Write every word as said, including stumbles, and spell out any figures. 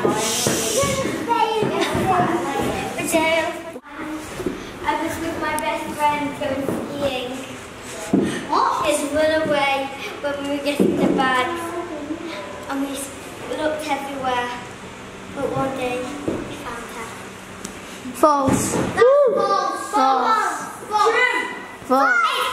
I was with my best friend going skiing. What? She's run away when we were getting the bags, and we looked everywhere, but one day we found her. False. That's false. False. False. False. False.